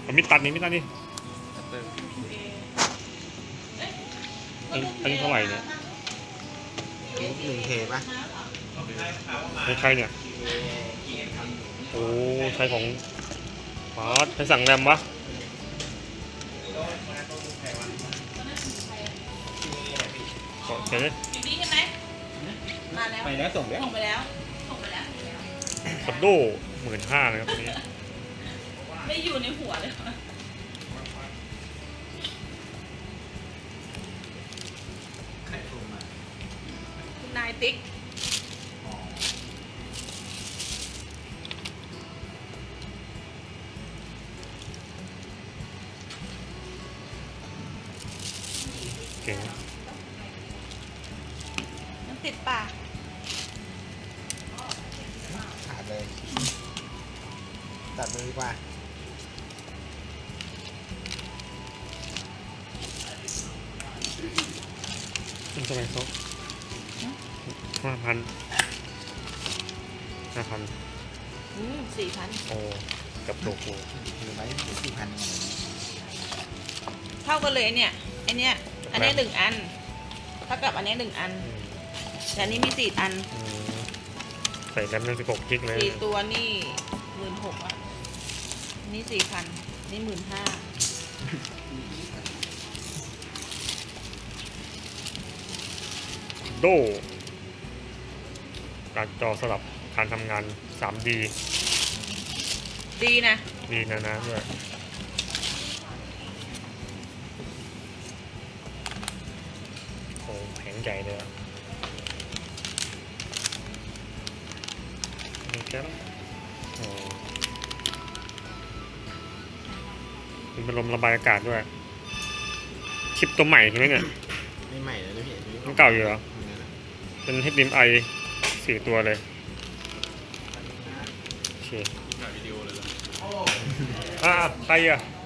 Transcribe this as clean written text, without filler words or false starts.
มีตัดนี่อันนี้เท่าไหร่เนี่ย 1K ป่ะใครเนี่ยโอ้ใช้ของฟาสใช้สั่งแรมวะโอเคอยู่นี่ใช่ไหมมาแล้วไปแล้วส่งแล้วส่งไปแล้วคอนโด15,000นะครับนี้ไม่อยู่ในหัวเลยใครโทรมาคุณนายติ๊กเก่งมันติดปากขาดเลยตัดเลยดีกว่าเป็นเท่าไหร่เขา5,000 4,000 โอ้กับโตกูหรือไม่ถึง4,000 เท่ากันเลยเนี่ยไอเนี้ยอันนี้1 อันเท่ากับอันนี้1 อันแต่อันนี้มี4 อันใส่แรม16 กิกเลย 4 ตัวนี่16,000อ่ะนี่4,000นี่15,000 โดการจอสลับการทำงาน 3D ดีนะดีนะด้วยโอ้แข็งใจเลยนี่แค่โอ้มีพัดลมระบายอากาศด้วยชิปตัวใหม่ใช่ไหมเนี่ยไม่ใหม่เลยนะพี่มันเก่าอยู่เหรอเป็น HDMI 4 ตัวเลยโอเคถ่ายวิดีโอเลยเหรอใครอ่ะ